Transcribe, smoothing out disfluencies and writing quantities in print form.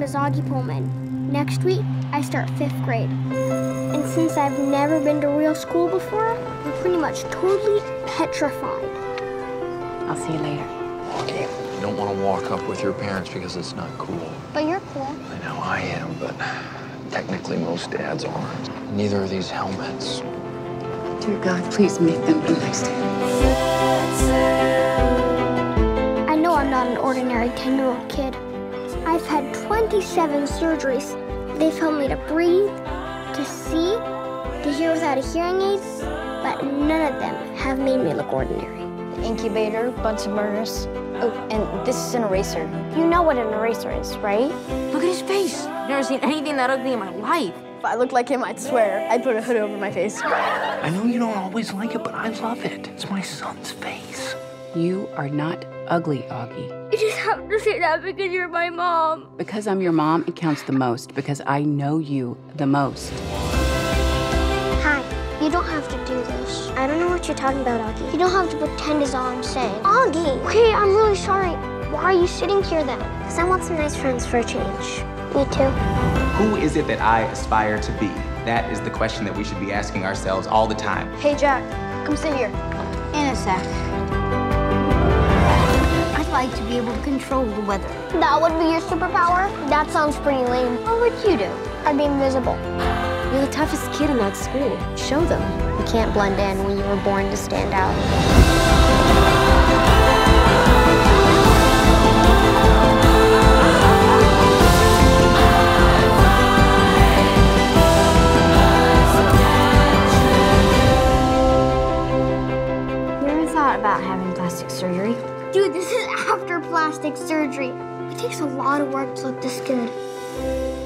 name is Augie Pullman. Next week, I start 5th grade. And since I've never been to real school before, I'm pretty much totally petrified. I'll see you later. Augie, you don't want to walk up with your parents because it's not cool. But you're cool. I know I am, but technically most dads aren't. Neither are these helmets. Dear God, please make them understand. I know I'm not an ordinary 10-year-old kid. I've had 27 surgeries. They've helped me to breathe, to see, to hear without a hearing aid, but none of them have made me look ordinary. Incubator, Bunsen burners. Oh, and this is an eraser. You know what an eraser is, right? Look at his face. I've never seen anything that ugly in my life. If I looked like him, I'd swear I'd put a hood over my face. I know you don't always like it, but I love it. It's my son's face. You are not ugly, Augie. You just have to say that because you're my mom. Because I'm your mom, it counts the most, because I know you the most. Hi, you don't have to do this. I don't know what you're talking about, Augie. You don't have to pretend is all I'm saying. Augie! Okay, I'm really sorry. Why are you sitting here then? Because I want some nice friends for a change. Me too. Who is it that I aspire to be? That is the question that we should be asking ourselves all the time. Hey, Jack, come sit here. In a sec. I'd like to be able to control the weather. That would be your superpower? That sounds pretty lame. What would you do? I'd be invisible. You're the toughest kid in that school. Show them. You can't blend in when you were born to stand out. About having plastic surgery. Dude, this is after plastic surgery. It takes a lot of work to look this good.